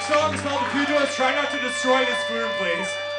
song is called The Pugilist. Try not to destroy the spoon, please.